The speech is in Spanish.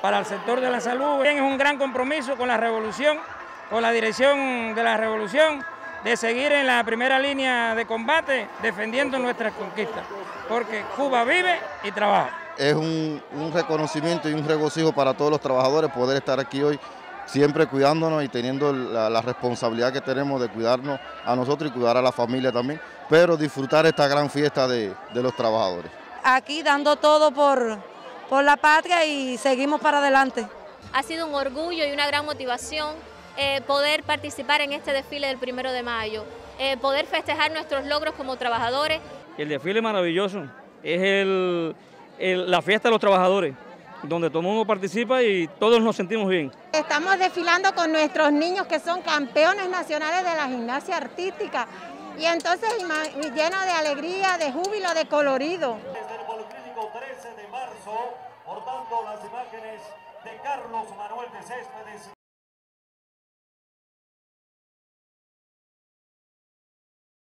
para el sector de la salud. Es un gran compromiso con la revolución, con la dirección de la revolución, de seguir en la primera línea de combate defendiendo nuestras conquistas, porque Cuba vive y trabaja. Es un reconocimiento y un regocijo para todos los trabajadores poder estar aquí hoy, siempre cuidándonos y teniendo la responsabilidad que tenemos de cuidarnos a nosotros y cuidar a la familia también, pero disfrutar esta gran fiesta de los trabajadores. Aquí dando todo por la patria y seguimos para adelante. Ha sido un orgullo y una gran motivación poder participar en este desfile del 1 de mayo, poder festejar nuestros logros como trabajadores. El desfile es maravilloso, es la fiesta de los trabajadores, donde todo el mundo participa y todos nos sentimos bien. Estamos desfilando con nuestros niños que son campeones nacionales de la gimnasia artística y entonces lleno de alegría, de júbilo, de colorido. Desde el Policlínico 13 de marzo, portando las imágenes de Carlos Manuel de Céspedes